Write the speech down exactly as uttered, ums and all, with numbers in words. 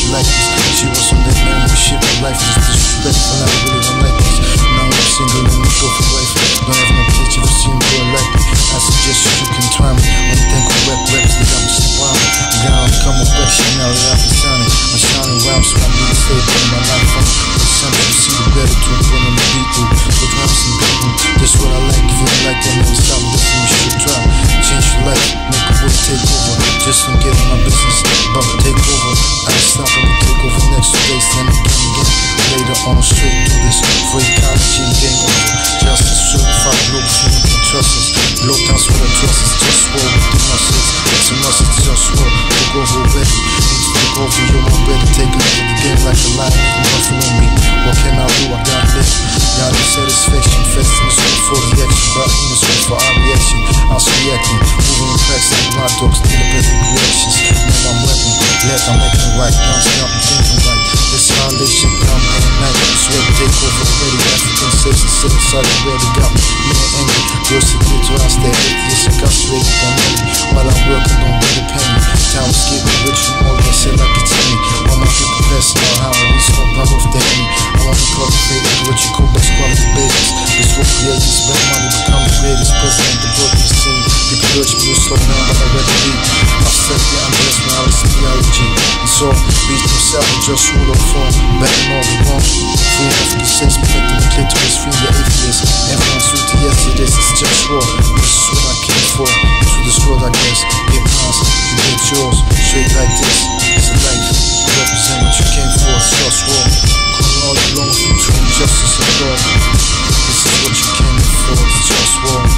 like this. She was on that man with shit, my life is disrespectful. I really don't like this. Now I'm single and I'm go for wife. Don't have no kids, if you see me boy like me, I suggest you can try me. When you think of rap raps, they got me sublime. I'm down, come on back, shit now that I've been shining. I'm shining rhymes, so I need to stay in my life. I'm something you see the better to it when I'm a beat through. With rhymes and beating, that's what I like. If you don't like that, man, stop listening, you should try. Change your life, make a boy take over. Just don't get in my business, but take over. I ain't stop, I'ma take over next two days, then again, again. Later on, straight through this. For ecology and game over. Justice, certified, global firm, you can trust us. Blow down what I trust is just war with the muscles. It's a must, it's just war. Take over already. Need to take over, you're already. Take over the game like a lion, make nothing on me. What can I do? I got this. Got the satisfaction, fest in the street for the action. But in the street for our reaction. I was reacting, moving in press like my dogs, need a better creations. Now I'm weapon, left, I'm making right. Now I'm stop and thinking right. This violation come at night. Swear to take over already. African says the civil side already got me. Me and angry, girls to get to us, they're atheists and castrated and money. While I'm working on better pay me. Time is getting rich from all that shit like it's me. All my people passing on how we smoke blood off the enemy. I want to cultivate what you call best quality babies. This will create this best money, become the greatest president, the broadest team. People urge me to slow down, but I ready to leave. I've said yeah, I'm blessed when I listen to theology. And so, beat himself and just rule of form. Back all the wrong. Free after the sex, protecting the clitoris, free the atheist. Everyone's sweet to yes to this, it's just war. This is what I came for. Through this world, I guess. Get mine, you get yours. Straight like this, it's a life. You represent what you came for, it's just war. Calling all you long for truth, justice, and God. This is what you came for, it's just war.